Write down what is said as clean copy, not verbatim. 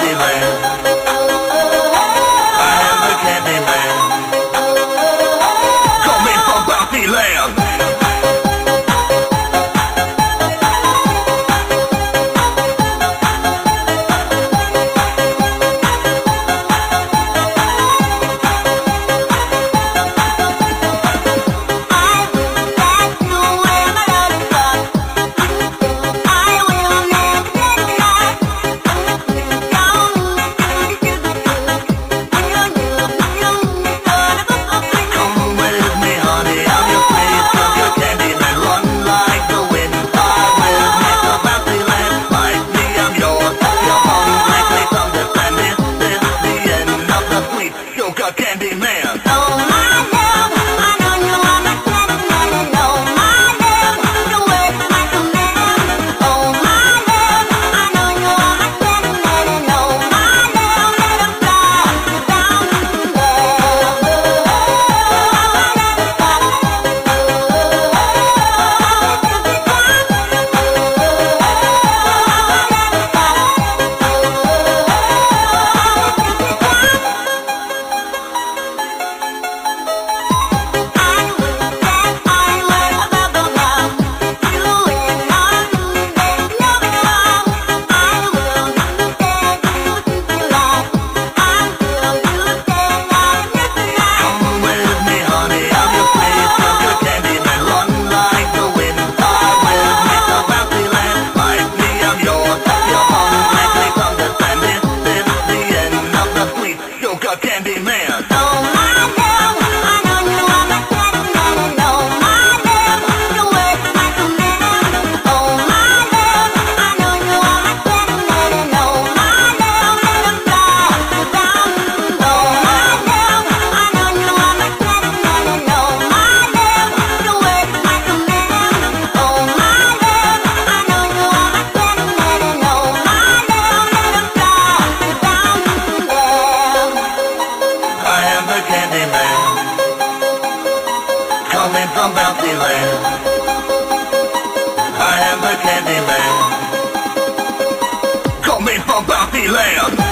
Bouncy Land. I am the Candy Man. Coming from Bouncy Land. Candy Man. Oh my love, I know you are my candy man, and oh my love, you work like a man. Oh my love, I know you are my candy man, and oh my love, let 'em fly down Candy Man. Oh my love, I know you are my candy man, and oh my love, you work like a man. Oh my love, I know you are my candy man, and oh my love, let 'em fly down. Oh my love, I know you are my candy man, and oh my love, you work like a man. Oh my love, I know you are my candy man, and oh my love, let 'em fly down. I am the Candy Man, coming from Bouncy Land. I am the Candy Man, coming from Bouncy Land.